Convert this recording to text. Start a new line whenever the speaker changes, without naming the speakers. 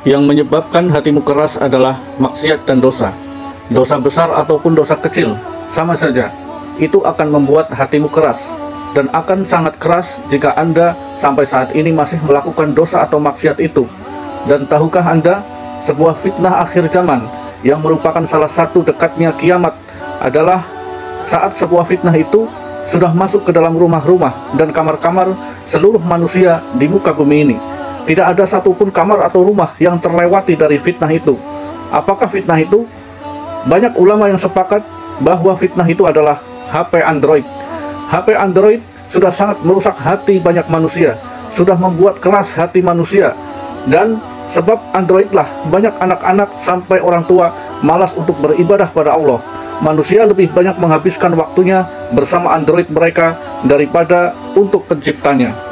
Yang menyebabkan hatimu keras adalah maksiat dan dosa. Dosa besar ataupun dosa kecil, sama saja. Itu akan membuat hatimu keras. Dan akan sangat keras jika Anda sampai saat ini masih melakukan dosa atau maksiat itu. Dan tahukah Anda, sebuah fitnah akhir zaman yang merupakan salah satu dekatnya kiamat adalah saat sebuah fitnah itu sudah masuk ke dalam rumah-rumah dan kamar-kamar seluruh manusia di muka bumi ini. Tidak ada satupun kamar atau rumah yang terlewati dari fitnah itu. Apakah fitnah itu? Banyak ulama yang sepakat bahwa fitnah itu adalah HP Android. HP Android sudah sangat merusak hati banyak manusia, sudah membuat keras hati manusia. Dan sebab Android lah banyak anak-anak sampai orang tua malas untuk beribadah pada Allah. Manusia lebih banyak menghabiskan waktunya bersama Android mereka daripada untuk penciptanya.